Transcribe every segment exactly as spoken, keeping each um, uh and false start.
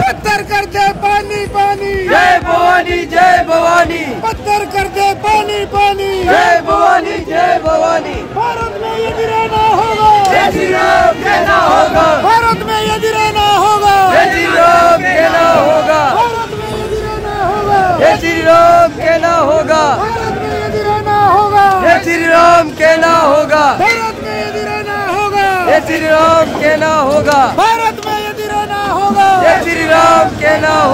पत्थर कर दे पानी पानी, जय भवानी जय भवानी। पत्थर कर दे पानी पानी, जय भवानी जय भवानी। भारत में यदि रहना होगा, जय श्री राम कहना होगा। भारत में यदि रहना होगा, जय श्री राम कहना होगा। भारत में यदि रहना होगा, जय श्री राम कहना होगा। भारत में यदि रहना होगा, जय श्री राम कहना होगा। भारत में यदि रहना होगा, जय श्री राम कहना होगा। भारत में यदि रहना होगा, जय श्री राम कहना होगा।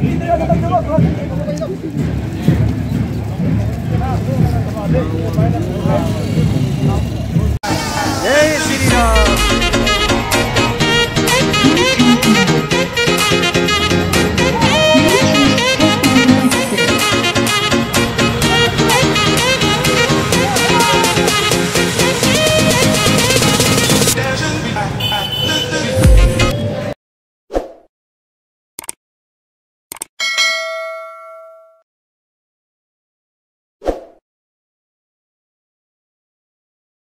Hãy subscribe cho kênh Ghiền Mì Gõ để không bỏ lỡ những video hấp dẫn।